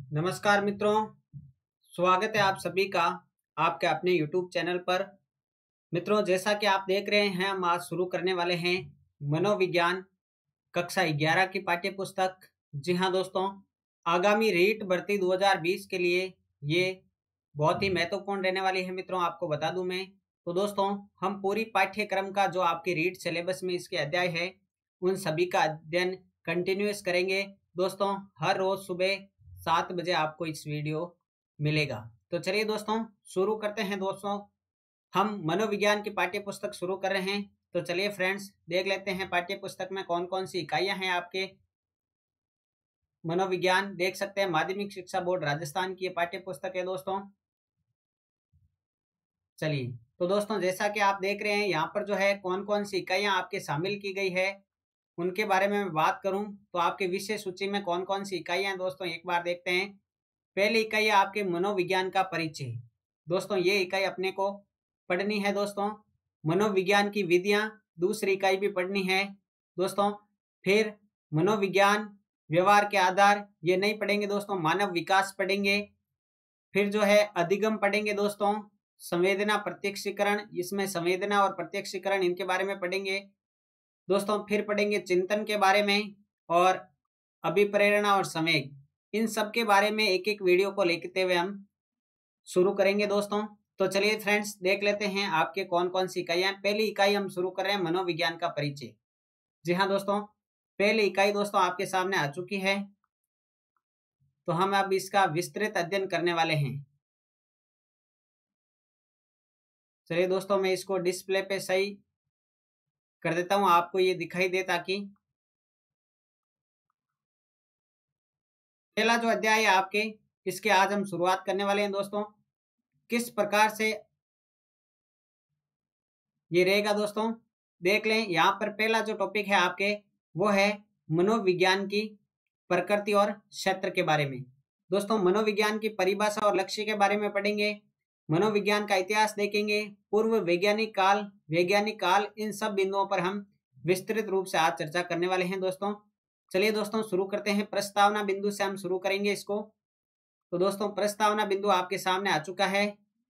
नमस्कार मित्रों, स्वागत है आप सभी का आपके अपने YouTube चैनल पर। मित्रों, जैसा कि आप देख रहे हैं, हम आज शुरू करने वाले हैं मनोविज्ञान कक्षा 11 की पाठ्य पुस्तक। जी हाँ दोस्तों, आगामी रीट भर्ती 2020 के लिए ये बहुत ही महत्वपूर्ण रहने वाली है। मित्रों, आपको बता दूं मैं, तो दोस्तों हम पूरी पाठ्यक्रम का जो आपके रीट सिलेबस में इसके अध्याय है, उन सभी का अध्ययन कंटिन्यूस करेंगे। दोस्तों, हर रोज सुबह 7 बजे आपको इस वीडियो मिलेगा। तो चलिए दोस्तों शुरू करते हैं। दोस्तों, हम मनोविज्ञान की पाठ्य पुस्तक शुरू कर रहे हैं। तो चलिए फ्रेंड्स, देख लेते हैं पाठ्य पुस्तक में कौन कौन सी इकाइयां हैं। आपके मनोविज्ञान देख सकते हैं, माध्यमिक शिक्षा बोर्ड राजस्थान की पाठ्य पुस्तक है दोस्तों। चलिए, तो दोस्तों जैसा कि आप देख रहे हैं, यहाँ पर जो है कौन कौन सी इकाइयां आपके शामिल की गई है, उनके बारे में मैं बात करूं तो आपके विषय सूची में कौन कौन सी इकाइयां हैं दोस्तों, एक बार देखते हैं। पहली इकाई है आपके मनोविज्ञान का परिचय। दोस्तों ये इकाई अपने को पढ़नी है दोस्तों। मनोविज्ञान की विधियां दूसरी इकाई भी पढ़नी है दोस्तों। फिर मनोविज्ञान व्यवहार के आधार, ये नहीं पढ़ेंगे दोस्तों। मानव विकास पढ़ेंगे। फिर जो है अधिगम पढ़ेंगे दोस्तों। संवेदना प्रत्यक्षीकरण, इसमें संवेदना और प्रत्यक्षीकरण इनके बारे में पढ़ेंगे दोस्तों। फिर पढ़ेंगे चिंतन के बारे में और अभिप्रेरणा और संवेग, इन सब के बारे में एक एक वीडियो को लेते हुए हम शुरू करेंगे दोस्तों। तो चलिए फ्रेंड्स, देख लेते हैं आपके कौन कौन सी इकाइयां। पहली इकाई हम शुरू कर रहे हैं मनोविज्ञान का परिचय। जी हाँ दोस्तों, पहली इकाई दोस्तों आपके सामने आ चुकी है। तो हम अब इसका विस्तृत अध्ययन करने वाले हैं। चलिए दोस्तों, मैं इसको डिस्प्ले पे सही कर देता हूं, आपको ये दिखाई दे, ताकि पहला जो अध्याय है आपके, इसके आज हम शुरुआत करने वाले हैं दोस्तों। किस प्रकार से ये रहेगा दोस्तों, देख लें। यहाँ पर पहला जो टॉपिक है आपके, वो है मनोविज्ञान की प्रकृति और क्षेत्र के बारे में। दोस्तों मनोविज्ञान की परिभाषा और लक्ष्य के बारे में पढ़ेंगे। मनोविज्ञान का इतिहास देखेंगे, पूर्व वैज्ञानिक काल, वैज्ञानिक काल, इन सब बिंदुओं पर हम विस्तृत रूप से आज चर्चा करने वाले हैं दोस्तों। चलिए दोस्तों शुरू करते हैं। प्रस्तावना बिंदु से हम शुरू करेंगे इसको। तो दोस्तों प्रस्तावना बिंदु आपके सामने आ चुका है।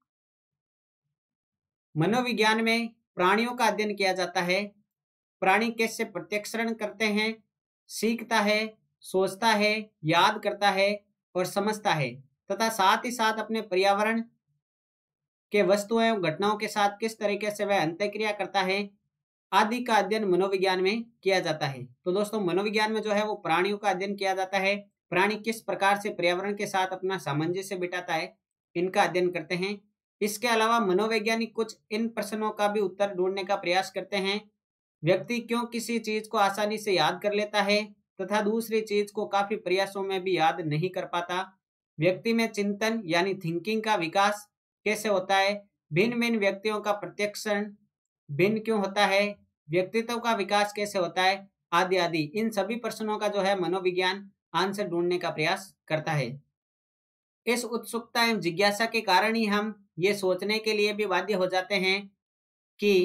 मनोविज्ञान में प्राणियों का अध्ययन किया जाता है। प्राणी कैसे प्रत्यक्षण करते हैं, सीखता है, सोचता है, याद करता है और समझता है, तथा साथ ही साथ अपने पर्यावरण के वस्तुओं एवं घटनाओं के साथ किस तरीके से वह अंतःक्रिया करता है, आदि का अध्ययन मनोविज्ञान में किया जाता है। तो दोस्तों मनोविज्ञान में जो है वो प्राणियों का अध्ययन किया जाता है। प्राणी किस प्रकार से पर्यावरण के साथ अपना सामंजस्य बिठाता है, इनका अध्ययन करते हैं। इसके अलावा मनोवैज्ञानिक कुछ इन प्रश्नों का भी उत्तर ढूंढने का प्रयास करते हैं। व्यक्ति क्यों किसी चीज को आसानी से याद कर लेता है तथा दूसरी चीज को काफी प्रयासों में भी याद नहीं कर पाता। व्यक्ति में चिंतन यानी थिंकिंग का विकास कैसे होता है। भिन्न भिन्न व्यक्तियों का प्रत्यक्षण भिन्न क्यों होता है। व्यक्तित्व का विकास कैसे होता है, आदि आदि। इन सभी प्रश्नों का जो है मनोविज्ञान आंसर ढूंढने का प्रयास करता है। इस उत्सुकता एवं जिज्ञासा के कारण ही हम ये सोचने के लिए भी बाध्य हो जाते हैं कि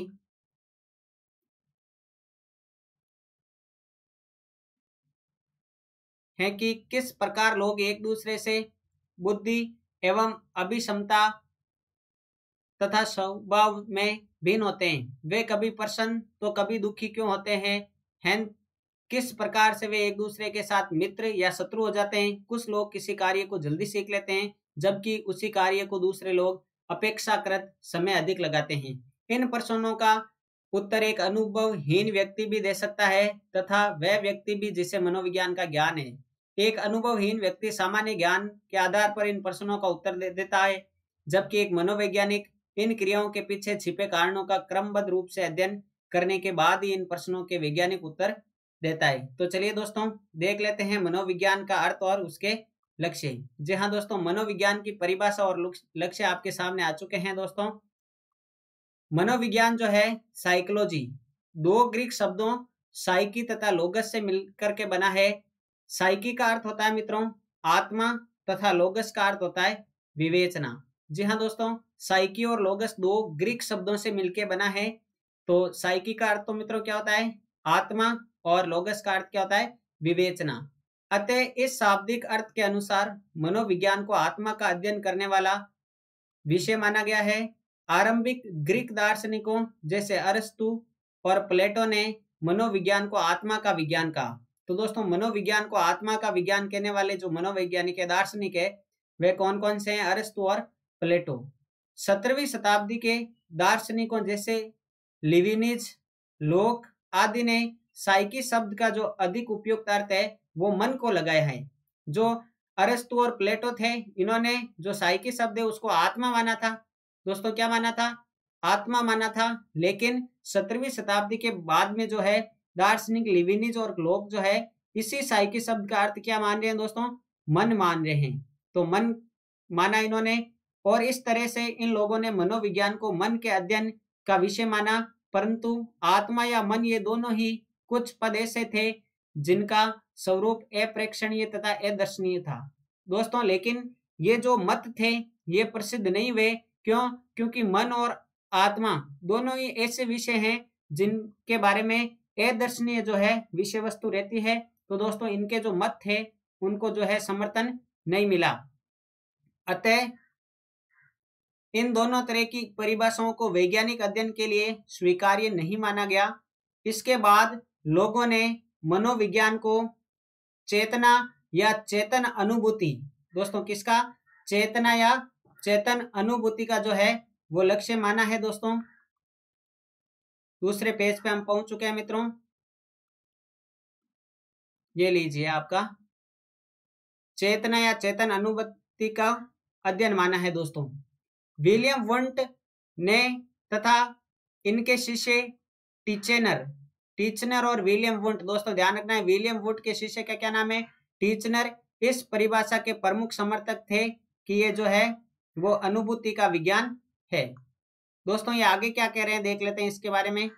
किस प्रकार लोग एक दूसरे से बुद्धि एवं अभिक्षमता तथा स्वभाव में भिन्न होते हैं। वे कभी प्रसन्न तो कभी दुखी क्यों होते हैं किस प्रकार से वे एक दूसरे के साथ मित्र या शत्रु हो जाते हैं। कुछ लोग किसी कार्य को जल्दी सीख लेते हैं, जबकि उसी कार्य को दूसरे लोग अपेक्षाकृत समय अधिक लगाते हैं। इन प्रश्नों का उत्तर एक अनुभवहीन व्यक्ति भी दे सकता है, तथा वह व्यक्ति भी जिसे मनोविज्ञान का ज्ञान है। एक अनुभवहीन व्यक्ति सामान्य ज्ञान के आधार पर इन प्रश्नों का उत्तर दे देता है, जबकि एक मनोवैज्ञानिक इन क्रियाओं के पीछे छिपे कारणों का क्रमबद्ध रूप से अध्ययन करने के बाद ही इन प्रश्नों के वैज्ञानिक उत्तर देता है। तो चलिए दोस्तों देख लेते हैं मनोविज्ञान का अर्थ और उसके लक्ष्य। जी हाँ दोस्तों, मनोविज्ञान की परिभाषा और लक्ष्य आपके सामने आ चुके हैं दोस्तों। मनोविज्ञान जो है साइकोलॉजी, दो ग्रीक शब्दों साइकी तथा लोगस से मिलकर के बना है। साइकी का अर्थ होता है मित्रों आत्मा, तथा लोगस का अर्थ होता है विवेचना। जी हाँ दोस्तों, साइकी और लोगस दो ग्रीक शब्दों से मिलकर बना है। तो साइकी का अर्थ तो मित्रों क्या होता है आत्मा, और लोगस का अर्थ क्या होता है विवेचना। अतः इस शाब्दिक अर्थ के अनुसार मनोविज्ञान को आत्मा का अध्ययन करने वाला विषय माना गया है। आरंभिक ग्रीक दार्शनिकों जैसे अरस्तु और प्लेटो ने मनोविज्ञान को आत्मा का विज्ञान कहा। तो दोस्तों, मनोविज्ञान को आत्मा का विज्ञान कहने वाले जो मनोवैज्ञानिक है, दार्शनिक है, वे कौन कौन से हैं? अरस्तु और प्लेटो। 17वीं शताब्दी के दार्शनिकों जैसे लिविनिज, लोक आदि ने साइकी शब्द का जो अधिक उपयुक्त अर्थ है वो मन को लगाया है। जो अरस्तु और प्लेटो थे, इन्होंने जो साइकी शब्द है उसको आत्मा माना था। दोस्तों, क्या माना था? आत्मा माना था। लेकिन 17वीं शताब्दी के बाद में जो है दार्शनिक लिविनिज और लोक जो है इसी साइकी शब्द का अर्थ क्या मान रहे हैं दोस्तों? मन मान रहे हैं। तो मन माना इन्होंने, और इस तरह से इन लोगों ने मनोविज्ञान को मन के अध्ययन का विषय माना। परंतु आत्मा या मन ये दोनों ही कुछ पद ऐसे थे जिनका स्वरूप अप्रेक्षणीय तथा अदर्शनीय था। दोस्तों, लेकिन ये जो मत थे ये प्रसिद्ध नहीं हुए। क्यों? क्योंकि मन और आत्मा दोनों ही ऐसे विषय हैं जिनके बारे में अदर्शनीय जो है विषय वस्तु रहती है। तो दोस्तों, इनके जो मत थे उनको जो है समर्थन नहीं मिला। अतः इन दोनों तरह की परिभाषाओं को वैज्ञानिक अध्ययन के लिए स्वीकार्य नहीं माना गया। इसके बाद लोगों ने मनोविज्ञान को चेतना या चेतन अनुभूति, दोस्तों किसका? चेतना या चेतन अनुभूति का जो है वो लक्ष्य माना है। दोस्तों, दूसरे पेज पे हम पहुंच चुके हैं मित्रों। ये लीजिए, आपका चेतना या चेतन अनुभूति का अध्ययन माना है। दोस्तों, विलियम वुंट ने तथा इनके शिष्य टीचनर और विलियम वुंट, दोस्तों ध्यान रखना है, विलियम वुंट के शिष्य का क्या नाम है? टीचनर। इस परिभाषा के प्रमुख समर्थक थे कि ये जो है वो अनुभूति का विज्ञान है। दोस्तों, ये आगे क्या कह रहे हैं देख लेते हैं इसके बारे में।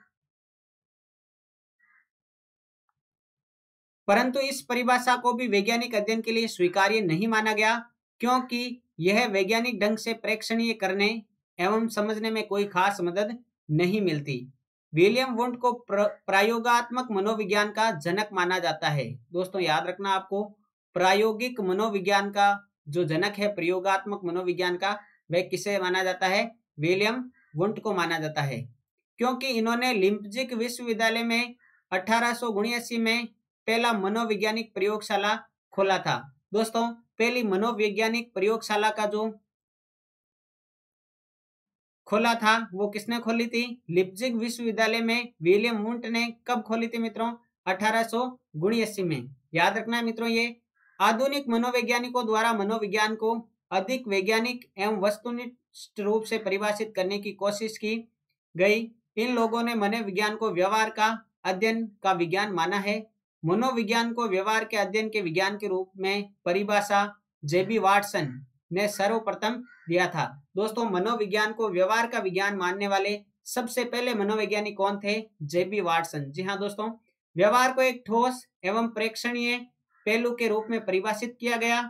परंतु इस परिभाषा को भी वैज्ञानिक अध्ययन के लिए स्वीकार्य नहीं माना गया, क्योंकि यह वैज्ञानिक ढंग से प्रेक्षणीय करने एवं समझने में कोई खास मदद नहीं मिलती। विलियम वुंट को प्रायोगात्मक मनोविज्ञान का जनक माना जाता है। दोस्तों, याद रखना आपको, प्रायोगिक मनोविज्ञान का जो जनक है, प्रयोगात्मक मनोविज्ञान का, वह किसे माना जाता है? विलियम वुंट को माना जाता है, क्योंकि इन्होंने लिम्पजिग विश्वविद्यालय में 1879 में पहला मनोवैज्ञानिक प्रयोगशाला खोला था। दोस्तों, पहली मनोवैज्ञानिक प्रयोगशाला का जो खोला था वो किसने खोली थी? लिप्जिग विश्वविद्यालय में विलियम वुंट ने कब खोली थी मित्रों? 1879 में। याद रखना है मित्रों, ये आधुनिक मनोवैज्ञानिकों द्वारा मनोविज्ञान को अधिक वैज्ञानिक एवं वस्तुनिष्ठ रूप से परिभाषित करने की कोशिश की गई। इन लोगों ने मनोविज्ञान को व्यवहार का अध्ययन का विज्ञान माना है। मनोविज्ञान को व्यवहार के अध्ययन के विज्ञान के रूप में परिभाषा जेबी वाटसन ने सर्वप्रथम दिया था। दोस्तों, मनोविज्ञान को व्यवहार का विज्ञान मानने वाले सबसे पहले मनोवैज्ञानिक कौन थे? जेबी वाटसन। जी हाँ दोस्तों, व्यवहार को एक ठोस एवं प्रेक्षणीय पहलू के रूप में परिभाषित किया गया।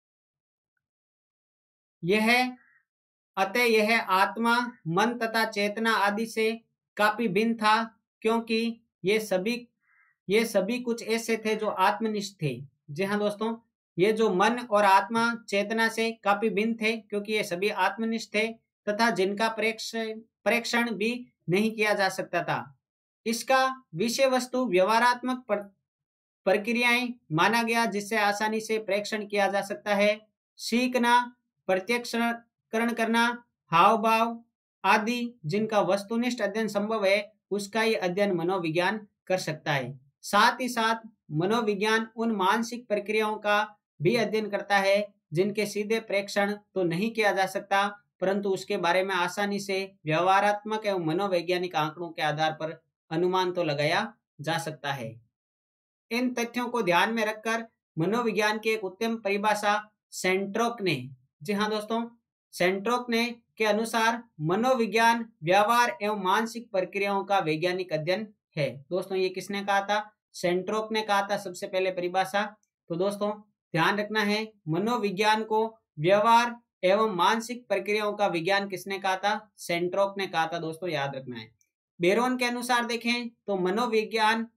अतः यह आत्मा, मन तथा चेतना आदि से काफी भिन्न था, क्योंकि ये सभी कुछ ऐसे थे जो आत्मनिष्ठ थे। जी हाँ दोस्तों, ये जो मन और आत्मा चेतना से काफी भिन्न थे, क्योंकि ये सभी आत्मनिष्ठ थे तथा जिनका परीक्षण भी नहीं किया जा सकता था। इसका विषय वस्तु व्यवहारात्मक प्रक्रियाएं माना गया, जिससे आसानी से परीक्षण किया जा सकता है। सीखना, प्रत्यक्षकरण करना, हाव भाव आदि जिनका वस्तुनिष्ठ अध्ययन संभव है, उसका ही अध्ययन मनोविज्ञान कर सकता है। साथ ही साथ मनोविज्ञान उन मानसिक प्रक्रियाओं का भी अध्ययन करता है जिनके सीधे प्रेक्षण तो नहीं किया जा सकता, परंतु उसके बारे में आसानी से व्यवहारात्मक एवं मनोवैज्ञानिक आंकड़ों के आधार पर अनुमान तो लगाया जा सकता है। इन तथ्यों को ध्यान में रखकर मनोविज्ञान की एक उत्तम परिभाषा सेंट्रोक ने, जी हाँ दोस्तों, सेंट्रोक ने के अनुसार मनोविज्ञान व्यवहार एवं मानसिक प्रक्रियाओं का वैज्ञानिक अध्ययन है। दोस्तों, ये किसने कहा था? सेंट्रोक ने कहा था सबसे पहले परिभाषा। तो दोस्तों, ध्यान रखना है, मनोविज्ञान को व्यवहार एवं मानसिक प्रक्रियाओं का विज्ञान किसने कहा था? सेंट्रोक ने कहा था। दोस्तों, याद रखना है। बेरोन के अनुसार देखें तो मनोविज्ञान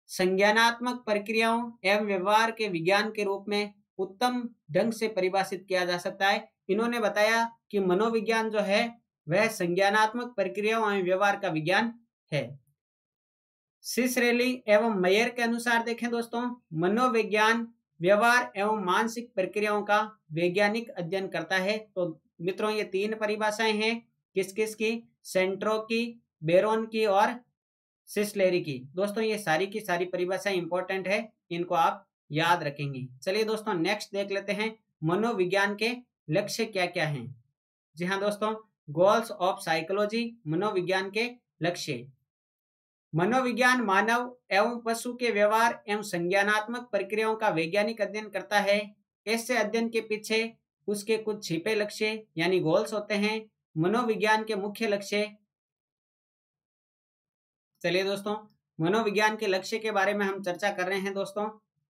संज्ञानात्मक प्रक्रियाओं एवं व्यवहार के विज्ञान के रूप में उत्तम ढंग से परिभाषित किया जा सकता है। इन्होंने बताया कि मनोविज्ञान जो है वह संज्ञानात्मक प्रक्रियाओं एवं व्यवहार का विज्ञान है। सिसरेली एवं मेयर के अनुसार देखें दोस्तों, मनोविज्ञान व्यवहार एवं मानसिक प्रक्रियाओं का वैज्ञानिक अध्ययन करता है। तो मित्रों ये तीन परिभाषाएं हैं, किस किस की, सेंट्रो की, बेरोन की और सिसलेरी की। दोस्तों ये सारी की सारी परिभाषाएं इंपॉर्टेंट है, इनको आप याद रखेंगे। चलिए दोस्तों नेक्स्ट देख लेते हैं, मनोविज्ञान के लक्ष्य क्या क्या हैं। जी हाँ दोस्तों, गोल्स ऑफ साइकोलॉजी, मनोविज्ञान के लक्ष्य। मनोविज्ञान मानव एवं पशु के व्यवहार एवं संज्ञानात्मक प्रक्रियाओं का वैज्ञानिक अध्ययन करता है। ऐसे अध्ययन के पीछे उसके कुछ छिपे लक्ष्य यानी गोल्स होते हैं। मनोविज्ञान के मुख्य लक्ष्य, चलिए दोस्तों मनोविज्ञान के लक्ष्य के बारे में हम चर्चा कर रहे हैं। दोस्तों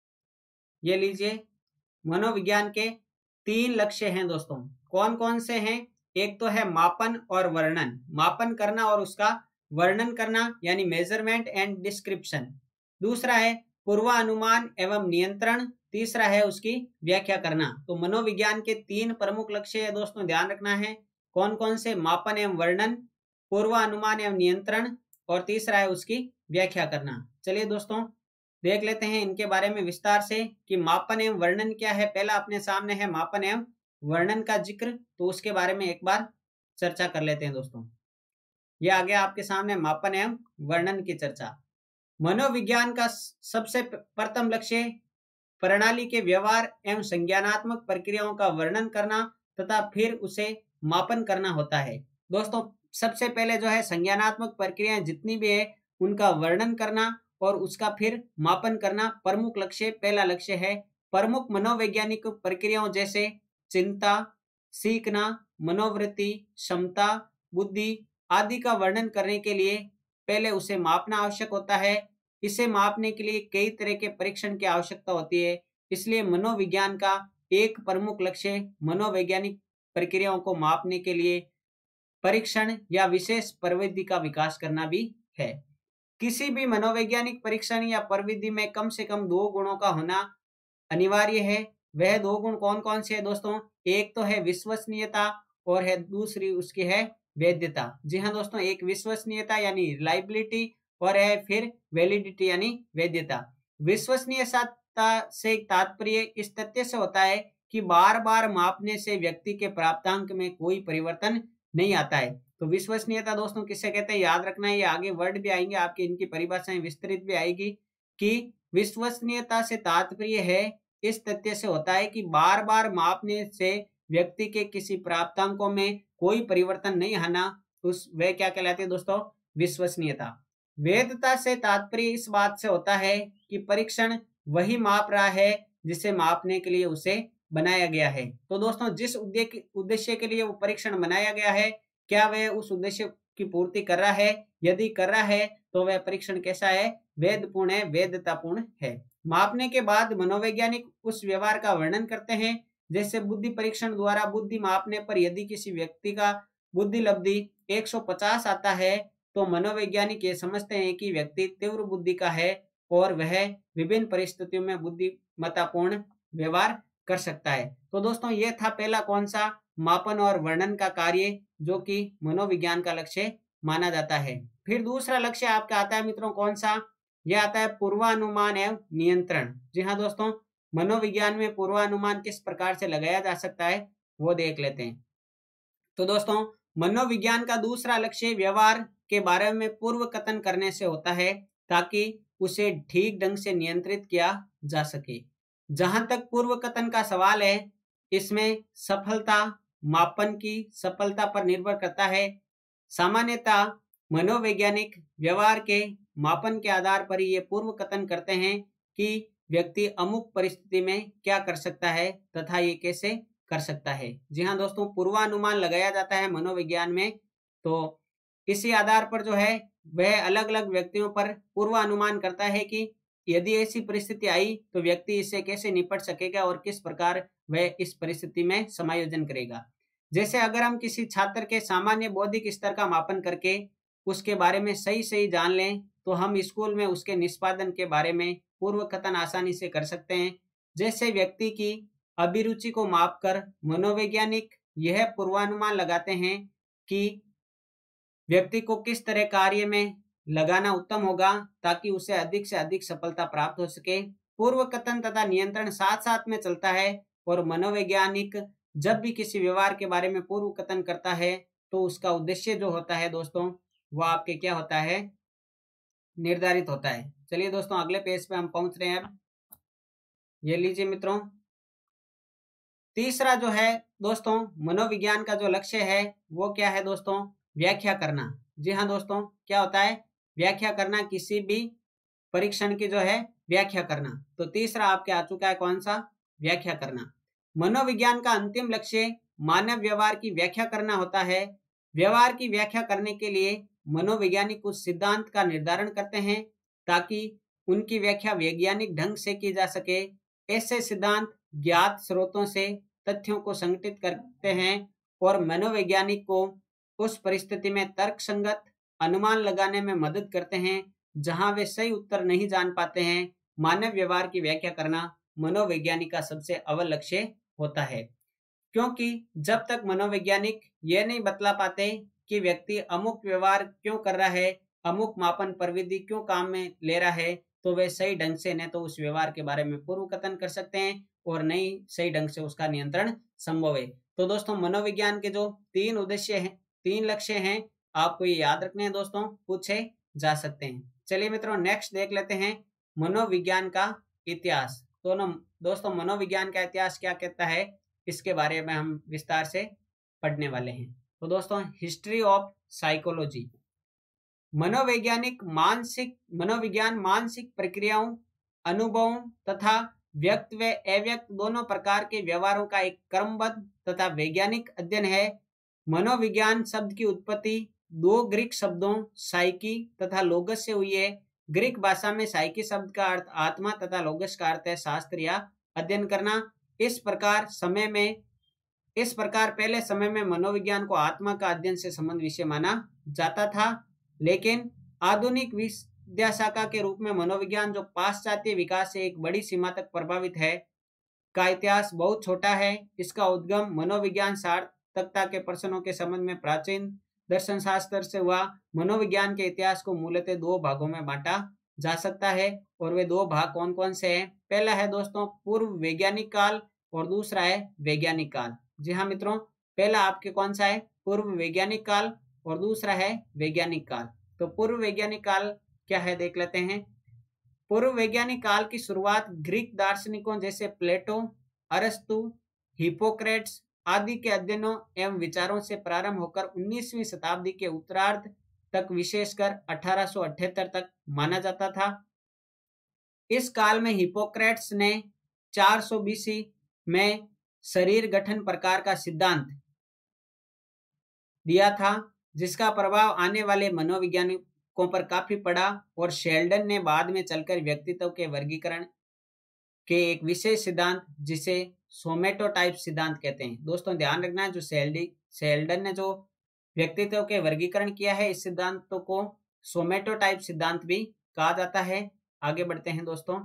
ये लीजिए, मनोविज्ञान के 3 लक्ष्य हैं दोस्तों। कौन कौन से हैं? एक तो है मापन और वर्णन, मापन करना और उसका वर्णन करना यानी मेजरमेंट एंड डिस्क्रिप्शन। दूसरा है पूर्वानुमान एवं नियंत्रण। तीसरा है उसकी व्याख्या करना। तो मनोविज्ञान के 3 प्रमुख लक्ष्य है दोस्तों, ध्यान रखना है। कौन कौन से? मापन एवं वर्णन, पूर्वानुमान एवं नियंत्रण और तीसरा है उसकी व्याख्या करना। चलिए दोस्तों देख लेते हैं इनके बारे में विस्तार से कि मापन एवं वर्णन क्या है। पहला अपने सामने है मापन एवं वर्णन का जिक्र, तो उसके बारे में एक बार चर्चा कर लेते हैं दोस्तों। यह आ गया आपके सामने मापन एवं वर्णन की चर्चा। मनोविज्ञान का सबसे प्रथम लक्ष्य प्रणाली के व्यवहार एवं संज्ञानात्मक प्रक्रियाओं का वर्णन करना तथा फिर उसे मापन करना होता है। दोस्तों सबसे पहले जो है संज्ञानात्मक प्रक्रियाएं जितनी भी है उनका वर्णन करना और उसका फिर मापन करना प्रमुख लक्ष्य, पहला लक्ष्य है। प्रमुख मनोवैज्ञानिक प्रक्रियाओं जैसे चिंता, सीखना, मनोवृत्ति, क्षमता, बुद्धि आदि का वर्णन करने के लिए पहले उसे मापना आवश्यक होता है। इसे मापने के लिए कई तरह के परीक्षण की आवश्यकता होती है। इसलिए मनोविज्ञान का एक प्रमुख लक्ष्य मनोवैज्ञानिक प्रक्रियाओं को मापने के लिए परीक्षण या विशेष प्रविधि का विकास करना भी है। किसी भी मनोवैज्ञानिक परीक्षण या प्रविधि में कम से कम 2 गुणों का होना अनिवार्य है। वह 2 गुण कौन कौन से हैं दोस्तों? एक तो है विश्वसनीयता और है दूसरी उसकी है वैधता। जी हाँ दोस्तों, एक विश्वसनीयता यानी रिलायबिलिटी और है फिर वैलिडिटी यानी वैधता। विश्वसनीयता से तात्पर्य इस तथ्य से होता है कि बार बार मापने से व्यक्ति के प्राप्तांक में कोई परिवर्तन नहीं आता है। तो विश्वसनीयता दोस्तों किसे कहते हैं याद रखना है, ये आगे वर्ड भी आएंगे आपके, इनकी परिभाषाएं विस्तृत भी आएगी कि विश्वसनीयता से तात्पर्य है इस तथ्य से होता है कि बार बार मापने से व्यक्ति के किसी प्राप्तांकों में कोई परिवर्तन नहीं आना, उस वह क्या कहलाती है दोस्तों? विश्वसनीयता। वैधता से तात्पर्य इस बात से होता है कि परीक्षण वही माप रहा है जिसे मापने के लिए उसे बनाया गया है। तो दोस्तों जिस उद्देश्य के लिए वो परीक्षण बनाया गया है, क्या वह उस उद्देश्य की पूर्ति कर रहा है? यदि कर रहा है तो वह परीक्षण कैसा है? वैधपूर्ण है, वैधतापूर्ण है। मापने के बाद मनोवैज्ञानिक उस व्यवहार का वर्णन करते हैं। जैसे बुद्धि परीक्षण द्वारा बुद्धि मापने पर यदि किसी व्यक्ति का बुद्धि लब्धि 150 आता है तो मनोवैज्ञानिक ये समझते हैं कि व्यक्ति तीव्र बुद्धि का है और वह विभिन्न परिस्थितियों में बुद्धिमत्तापूर्ण व्यवहार कर सकता है। तो दोस्तों ये था पहला कौन सा? मापन और वर्णन का कार्य, जो कि मनोविज्ञान का लक्ष्य माना जाता है। फिर दूसरा लक्ष्य आपका आता है मित्रों कौन सा? यह आता है पूर्वानुमान एवं नियंत्रण। जी हाँ दोस्तों, मनोविज्ञान में पूर्वानुमान किस प्रकार से लगाया जा सकता है वो देख लेते हैं। तो दोस्तों मनोविज्ञान का दूसरा लक्ष्य व्यवहार के बारे में पूर्व कथन करने से होता है ताकि उसे ठीक ढंग से नियंत्रित किया जा सके। जहां तक पूर्व कथन का सवाल है, इसमें सफलता मापन की सफलता पर निर्भर करता है। सामान्यतः मनोवैज्ञानिक व्यवहार के मापन के आधार पर ये पूर्व कथन करते हैं कि व्यक्ति अमुक परिस्थिति में क्या कर सकता है तथा ये कैसे कर सकता है। जी हाँ दोस्तों, पूर्वानुमान लगाया जाता है मनोविज्ञान में। तो इसी आधार पर जो है वह अलग अलग व्यक्तियों पर पूर्वानुमान करता है कि यदि ऐसी परिस्थिति आई तो व्यक्ति इससे कैसे निपट सकेगा और किस प्रकार वह इस परिस्थिति में समायोजन करेगा। जैसे अगर हम किसी छात्र के सामान्य बौद्धिक स्तर का मापन करके उसके बारे में सही जान लें तो हम स्कूल में उसके निष्पादन के बारे में पूर्व कथन आसानी से कर सकते हैं। जैसे व्यक्ति की अभिरुचि को मापकर मनोवैज्ञानिक यह पूर्वानुमान लगाते हैं कि व्यक्ति को किस तरह कार्य में लगाना उत्तम होगा ताकि उसे अधिक से अधिक सफलता प्राप्त हो सके। पूर्व कथन तथा नियंत्रण साथ साथ में चलता है और मनोवैज्ञानिक जब भी किसी व्यवहार के बारे में पूर्व कथन करता है तो उसका उद्देश्य जो होता है दोस्तों वो आपके क्या होता है, निर्धारित होता है। चलिए दोस्तों अगले पेज पे हम पहुंच रहे हैं। अब ये लीजिए मित्रों, तीसरा जो है दोस्तों मनोविज्ञान का जो लक्ष्य है वो क्या है दोस्तों, व्याख्या करना। जी हाँ दोस्तों, क्या होता है, व्याख्या करना, किसी भी परीक्षण की जो है व्याख्या करना। तो तीसरा आपके आ चुका है कौन सा, व्याख्या करना। मनोविज्ञान का अंतिम लक्ष्य मानव व्यवहार की व्याख्या करना होता है। व्यवहार की व्याख्या करने के लिए मनोवैज्ञानिक कुछ सिद्धांत का निर्धारण करते हैं ताकि उनकी व्याख्या वैज्ञानिक ढंग से की जा सके। ऐसे सिद्धांत ज्ञात स्रोतों से तथ्यों को संगठित करते हैं और मनोवैज्ञानिक को उस परिस्थिति में तर्कसंगत अनुमान लगाने में मदद करते हैं जहां वे सही उत्तर नहीं जान पाते हैं। मानव व्यवहार की व्याख्या करना मनोवैज्ञानिक का सबसे अव्वल लक्ष्य होता है, क्योंकि जब तक मनोवैज्ञानिक यह नहीं बतला पाते कि व्यक्ति अमुक व्यवहार क्यों कर रहा है, अमुक मापन प्रविधि क्यों काम में ले रहा है, तो वे सही ढंग से न तो उस व्यवहार के बारे में पूर्व कथन कर सकते हैं और नहीं सही ढंग से उसका नियंत्रण संभव है। तो दोस्तों मनोविज्ञान के जो 3 उद्देश्य हैं, 3 लक्ष्य हैं, आपको ये याद रखने हैं दोस्तों, पूछे जा सकते हैं। चलिए मित्रों नेक्स्ट देख लेते हैं मनोविज्ञान का इतिहास। तो दोस्तों मनोविज्ञान का इतिहास क्या कहता है इसके बारे में हम विस्तार से पढ़ने वाले हैं। तो दोस्तों हिस्ट्री ऑफ साइकोलॉजी। मनोविज्ञान मानसिक प्रक्रियाओं, अनुभवों तथा व्यक्त व अव्यक्त दोनों प्रकार के व्यवहारों का एक क्रमबद्ध तथा वैज्ञानिक अध्ययन है। मनोविज्ञान शब्द की उत्पत्ति 2 ग्रीक शब्दों साइकी तथा लोगस से हुई है। ग्रीक भाषा में साइकी शब्द का अर्थ आत्मा तथा लोगस का अर्थ है शास्त्र या अध्ययन करना। इस प्रकार पहले समय में मनोविज्ञान को आत्मा का अध्ययन से संबंध विषय माना जाता था, लेकिन आधुनिक विद्याशाखा के रूप में मनोविज्ञान जो पाश्चात्य विकास से एक बड़ी सीमा तक प्रभावित है का इतिहास बहुत छोटा है। इसका उद्गम मनोविज्ञान सार्थकता के प्रश्नों के संबंध में प्राचीन दर्शन शास्त्र से हुआ। मनोविज्ञान के इतिहास को मूलतः 2 भागों में बांटा जा सकता है और वे 2 भाग कौन कौन से हैं। पहला है दोस्तों पूर्व वैज्ञानिक काल और दूसरा है वैज्ञानिक काल। जी हाँ मित्रों, पहला आपके कौन सा है, पूर्व वैज्ञानिक काल और दूसरा है वैज्ञानिक काल। तो पूर्व वैज्ञानिक काल क्या है देख लेते हैं। पूर्व वैज्ञानिक काल की शुरुआत ग्रीक दार्शनिकों जैसे प्लेटो, अरस्तु, हिप्पोक्रेट्स आदि के अध्ययनों एवं विचारों से प्रारंभ होकर 19वीं शताब्दी के उत्तरार्ध तक, विशेषकर 1878 तक माना जाता था। इस काल में हिप्पोक्रेट्स ने 400 BC में शरीर गठन प्रकार का सिद्धांत दिया था, जिसका प्रभाव आने वाले मनोवैज्ञानिकों पर काफी पड़ा और शेल्डन ने बाद में चलकर व्यक्तित्व के वर्गीकरण के एक विशेष सिद्धांत जिसे सोमेटोटाइप सिद्धांत कहते हैं। दोस्तों ध्यान रखना, जो शेल्डन ने जो व्यक्तित्व के वर्गीकरण किया है इस सिद्धांत को सोमेटोटाइप सिद्धांत भी कहा जाता है। आगे बढ़ते हैं दोस्तों।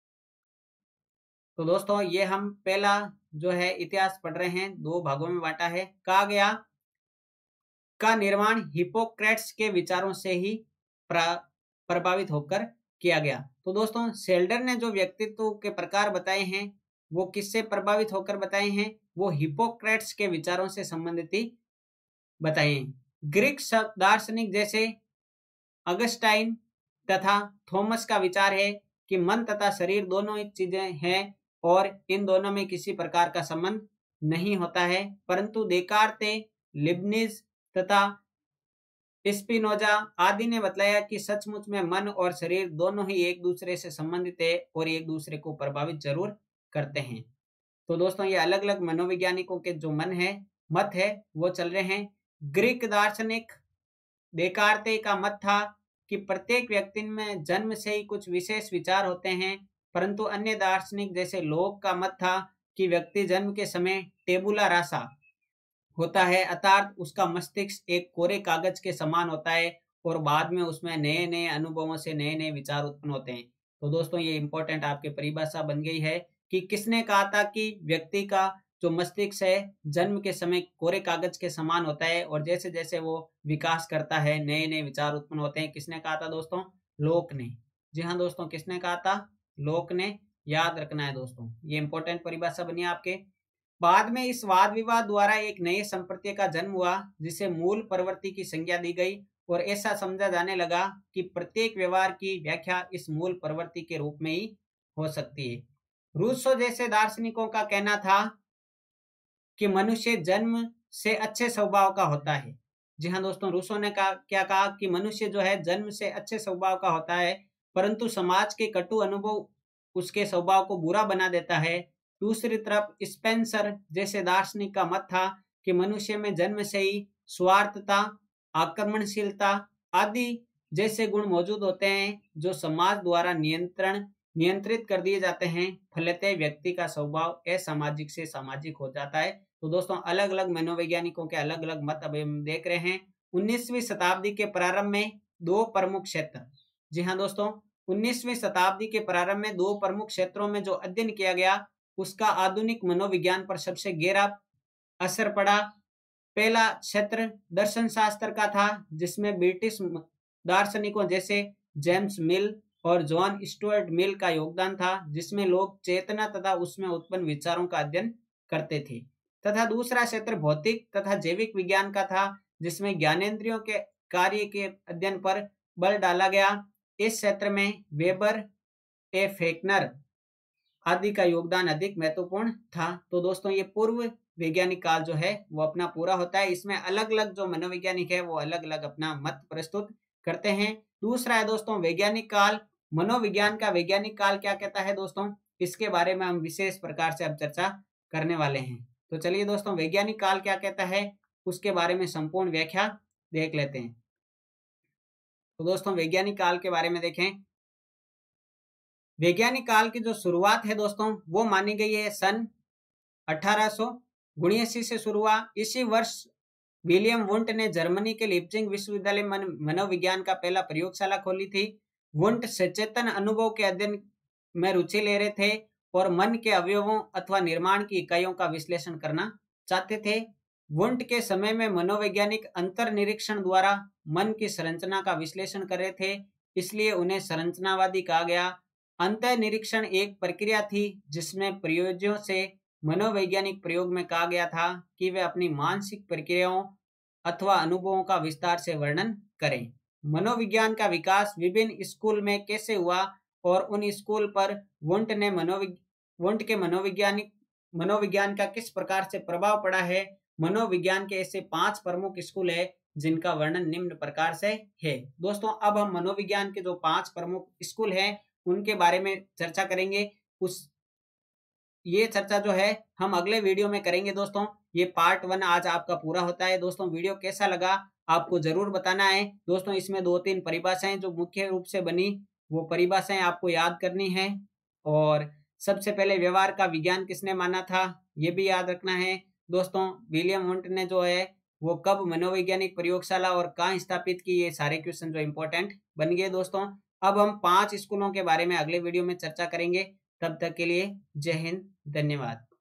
तो दोस्तों ये हम पहला जो है इतिहास पढ़ रहे हैं, 2 भागों में बांटा है। कहा गया का निर्माण हिप्पोक्रेट्स के विचारों से ही प्रभावित होकर किया गया। तो दोस्तों शेल्डन ने जो व्यक्तित्व के प्रकार बताए हैं वो किससे प्रभावित होकर बताए हैं, वो हिप्पोक्रेट्स के विचारों से संबंधित ही बताए हैं। ग्रीक दार्शनिक जैसे अगस्टाइन तथा थॉमस का विचार है कि मन तथा शरीर दोनों एक चीजें हैं और इन दोनों में किसी प्रकार का संबंध नहीं होता है, परंतु देकार्ते, लिबनिज तथा स्पिनोजा आदि ने बतलाया कि सचमुच में मन और शरीर दोनों ही एक दूसरे से संबंधित है और एक दूसरे को प्रभावित जरूर करते हैं। तो दोस्तों ये अलग अलग मनोवैज्ञानिकों के जो मत है वो चल रहे हैं। ग्रीक दार्शनिक देकार्ते का मत था कि प्रत्येक व्यक्ति में जन्म से ही कुछ विशेष विचार होते हैं, परंतु अन्य दार्शनिक जैसे लोक का मत था कि व्यक्ति जन्म के समय टेबुला रासा होता है, अर्थात उसका मस्तिष्क एक कोरे कागज के समान होता है और बाद में उसमें नए नए अनुभवों से नए नए विचार उत्पन्न होते हैं। तो दोस्तों ये इंपॉर्टेंट आपकी परिभाषा बन गई है कि किसने कहा था कि व्यक्ति का जो मस्तिष्क है जन्म के समय कोरे कागज के समान होता है और जैसे जैसे वो विकास करता है नए नए विचार उत्पन्न होते हैं। किसने कहा था दोस्तों? लोक ने। जी हाँ दोस्तों, किसने कहा था? लोक ने। याद रखना है दोस्तों, ये इंपॉर्टेंट परिभाषा बनी आपके। बाद में इस वाद विवाद द्वारा एक नए संप्रत्यय का जन्म हुआ जिसे मूल प्रवृत्ति की संज्ञा दी गई और ऐसा समझा जाने लगा कि प्रत्येक व्यवहार की व्याख्या इस मूल प्रवृत्ति के रूप में ही हो सकती है। रूसो जैसे दार्शनिकों का कहना था कि मनुष्य जन्म से अच्छे स्वभाव का होता है। जी हाँ दोस्तों, रूसो ने क्या कहा कि मनुष्य जो है जन्म से अच्छे स्वभाव का होता है, परंतु समाज के कटु अनुभव उसके स्वभाव को बुरा बना देता है। दूसरी तरफ स्पेंसर जैसे दार्शनिक का मत था कि मनुष्य में जन्म से ही स्वार्थता, आक्रमणशीलता आदि जैसे गुण मौजूद होते हैं जो समाज द्वारा नियंत्रित कर दिए जाते हैं। फलतः व्यक्ति का स्वभाव असामाजिक से सामाजिक हो जाता है। तो दोस्तों अलग अलग मनोवैज्ञानिकों के अलग अलग मत अब हम देख रहे हैं। 19वीं शताब्दी के प्रारंभ में दो प्रमुख क्षेत्र, जी हाँ दोस्तों, 19वीं शताब्दी के प्रारंभ में दो प्रमुख क्षेत्रों में जो अध्ययन किया गया उसका आधुनिक मनोविज्ञान पर सबसे गहरा असर पड़ा। पहला क्षेत्र दर्शन शास्त्र का था जिसमें ब्रिटिश दार्शनिकों जैसे जेम्स मिल और जॉन स्टुअर्ट मिल का योगदान था, जिसमें लोग चेतना तथा उसमें उत्पन्न विचारों का अध्ययन करते थे। तथा दूसरा क्षेत्र भौतिक तथा जैविक विज्ञान का था जिसमें ज्ञानेंद्रियों के कार्य के अध्ययन पर बल डाला गया। इस क्षेत्र में वेबर, ए फेकनर आदि का योगदान अधिक महत्वपूर्ण था। तो दोस्तों ये पूर्व वैज्ञानिक काल जो है वो अपना पूरा होता है। इसमें अलग अलग जो मनोवैज्ञानिक है वो अलग अलग अपना मत प्रस्तुत करते हैं। दूसरा है दोस्तों वैज्ञानिक काल। मनोविज्ञान का वैज्ञानिक काल क्या कहता है दोस्तों, इसके बारे में हम विशेष प्रकार से अब चर्चा करने वाले हैं। तो चलिए दोस्तों वैज्ञानिक काल क्या कहता है उसके बारे में संपूर्ण व्याख्या देख लेते हैं। तो दोस्तों वैज्ञानिक काल के बारे में देखें। वैज्ञानिक काल की जो शुरुआत है दोस्तों वो मानी गई है सन 1879 से शुरू हुआ। इसी वर्ष विलियम वुंट ने जर्मनी के लीप्जिग विश्वविद्यालय में मनोविज्ञान का पहला प्रयोगशाला खोली थी। वुंट सचेतन अनुभव के अध्ययन में रुचि ले रहे थे और मन के अवयवों अथवा निर्माण की इकाइयों का विश्लेषण करना चाहते थे। वुंट के समय में मनोवैज्ञानिक अंतर निरीक्षण द्वारा मन की संरचना का विश्लेषण कर रहे थे, इसलिए उन्हें संरचनावादी कहा गया। अंतर निरीक्षण एक प्रक्रिया थी जिसमें प्रयोज्यों से मनोवैज्ञानिक प्रयोग में कहा गया था कि वे अपनी मानसिक प्रक्रियाओं अथवा अनुभवों का विस्तार से वर्णन करें। मनोविज्ञान का विकास विभिन्न स्कूल में कैसे हुआ और उन स्कूल पर वुंट के मनोविज्ञान का किस प्रकार से प्रभाव पड़ा है। मनोविज्ञान के ऐसे 5 प्रमुख स्कूल है जिनका वर्णन निम्न प्रकार से है। दोस्तों अब हम मनोविज्ञान के जो 5 प्रमुख स्कूल हैं उनके बारे में चर्चा करेंगे। ये चर्चा जो है हम अगले वीडियो में करेंगे दोस्तों। ये पार्ट 1 आज आपका पूरा होता है। दोस्तों वीडियो कैसा लगा आपको जरूर बताना है। दोस्तों इसमें 2-3 परिभाषाएं जो मुख्य रूप से बनी वो परिभाषाएं आपको याद करनी है। और सबसे पहले व्यवहार का विज्ञान किसने माना था ये भी याद रखना है। दोस्तों विलियम वुंट ने जो है वो कब मनोवैज्ञानिक प्रयोगशाला और कहाँ स्थापित की, ये सारे क्वेश्चन जो इंपॉर्टेंट बन गए दोस्तों। अब हम 5 स्कूलों के बारे में अगले वीडियो में चर्चा करेंगे। तब तक के लिए जय हिंद, धन्यवाद।